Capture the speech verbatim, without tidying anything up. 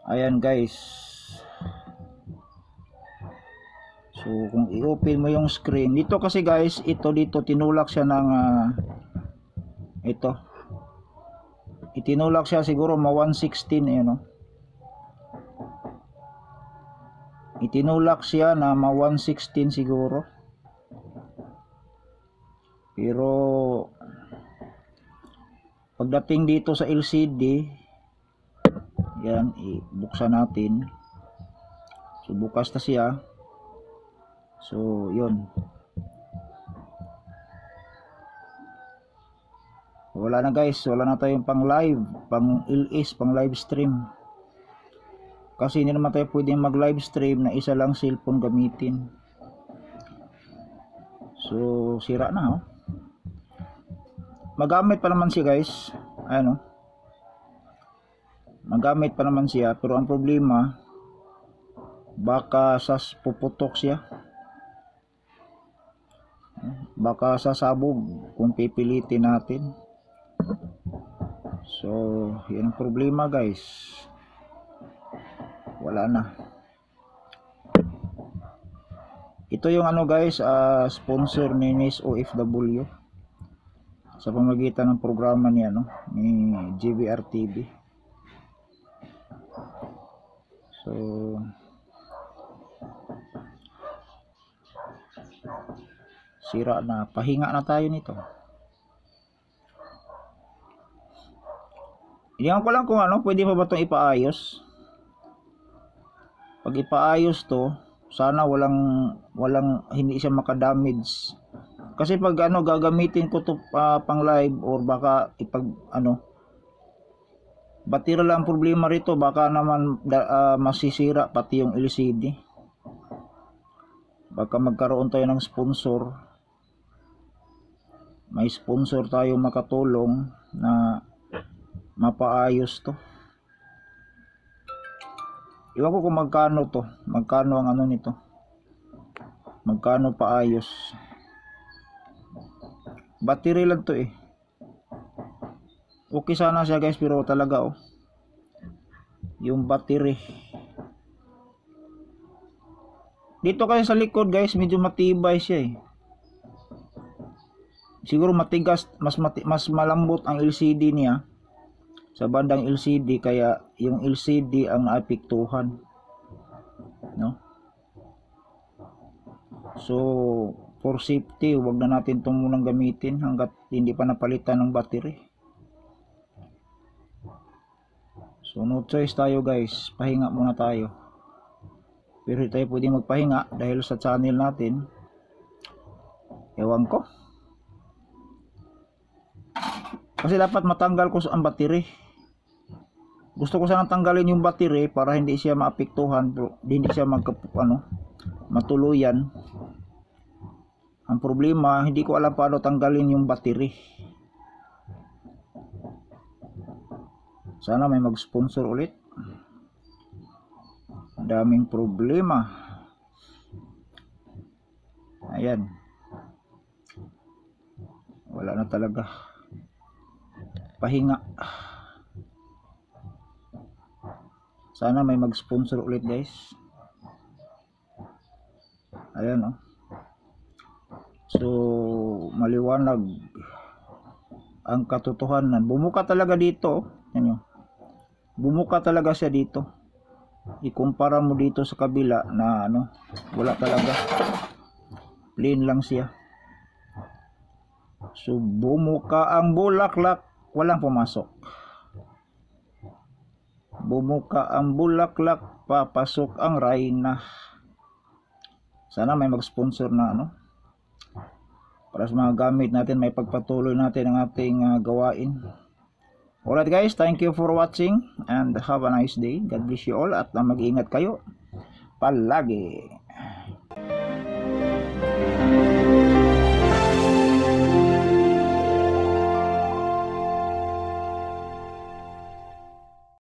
Ayan guys. So kung i-open mo yung screen dito, kasi guys ito dito tinulak siya ng uh, ito itinulak siya siguro ma one sixteen eh, no? Itinulak siya na ma one sixteen siguro, pero pagdating dito sa L C D, yan, ibuksan natin. So bukas na siya. So yun, wala na guys, wala na tayong pang live, pang L S, pang live stream, kasi hindi naman tayo pwedeng mag live stream na isa lang cellphone gamitin. So sira na, oh. Magamit pa naman siya guys, ano, magamit pa naman siya, pero ang problema baka sas puputok siya, baka sasabog kung pipilitin natin. So yan ang problema guys, wala na. Ito yung ano guys, uh, sponsor ni Nis O F W sa pamamagitan ng programa niya, no, ni G V R T V. So sira na, pahinga na tayo nito. Hindi ko lang kung ano, pwede pa ba itong ipaayos. Pag ipaayos to, sana walang walang hindi siya makadamage, kasi pag ano gagamitin ko to uh, pang live, or baka ipag ano battery lang problema rito, baka naman uh, masisira pati yung L C D. Baka magkaroon tayo ng sponsor, may sponsor tayo makatulong na mapaayos to. Iwan ko kung magkano to, magkano ang ano nito, magkano paayos. Battery lang to eh. Okay sana siya guys, pero talaga oh, yung battery dito kasi sa likod guys, medyo matibay siya eh. Siguro matigas, mas mati, mas malambot ang L C D niya sa bandang L C D, kaya yung L C D ang naapektuhan, no? So for safety, wag na natin itong munang gamitin hanggat hindi pa napalitan ng battery. So no choice tayo guys, pahinga muna tayo. Pero hindi tayo pwede magpahinga dahil sa channel natin, ewan ko, kasi dapat matanggal ko ang battery. Gusto ko sanang tanggalin yung battery para hindi siya maapektuhan, pero hindi siya mag ano, matuluyan. Ang problema, hindi ko alam paano tanggalin yung battery. Sana may mag-sponsor ulit. Daming problema. Ayan, wala na talaga, pahinga. Sana may mag-sponsor ulit guys. Ayan oh. So maliwanag ang katotohanan. Bumuka talaga dito, yan yun. Bumuka talaga siya dito. Ikumpara mo dito sa kabila na ano, wala talaga, plain lang siya. So bumuka ang bulaklak, walang pumasok. Bumuka ang bulaklak, papasok ang rayna. Sana may mag-sponsor na ano, para sa mga gamit natin, may pagpatuloy natin ang ating uh, gawain. Alright guys, thank you for watching and have a nice day. God bless you all, at uh, mag-iingat kayo palagi.